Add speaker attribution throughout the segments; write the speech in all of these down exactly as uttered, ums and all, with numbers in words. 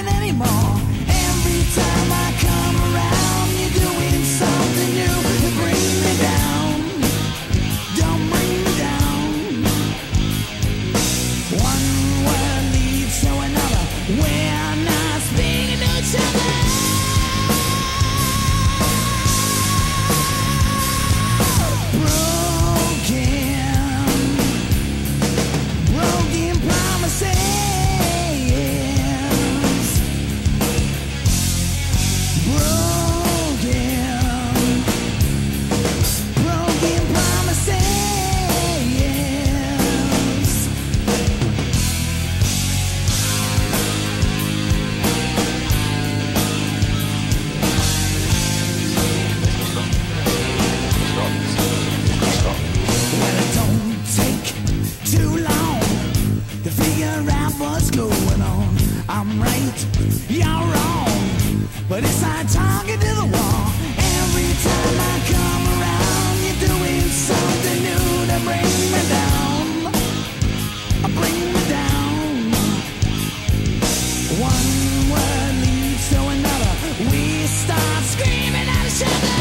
Speaker 1: living anymore. Every time I come around, you're doing something new to bring me down. Don't bring me down. One word leads to another. We're not speaking to each other. I'm right, you're wrong, but it's like talking to the wall. Every time I come around, you're doing something new to bring me down, bring me down. One word leads to another. We start screaming at each other.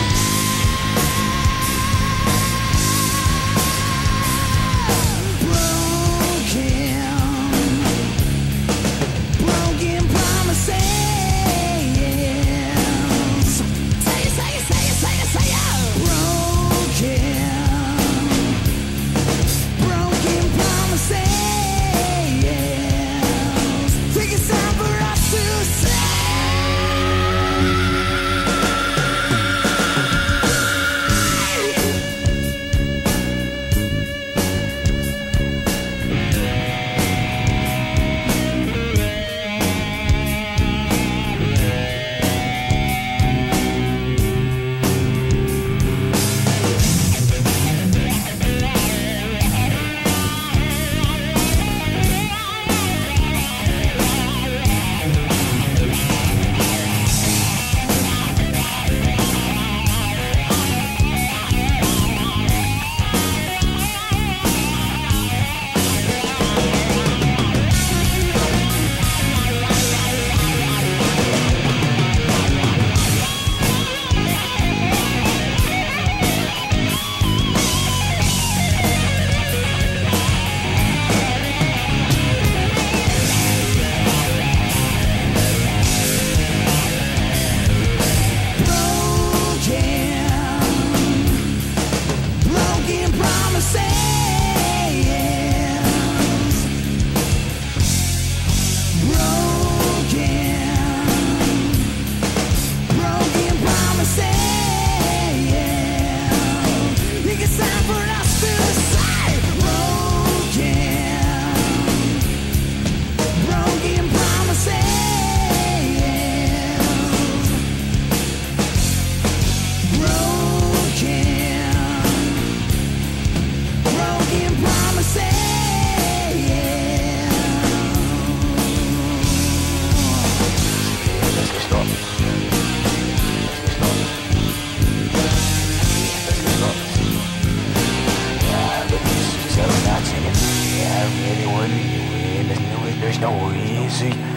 Speaker 2: See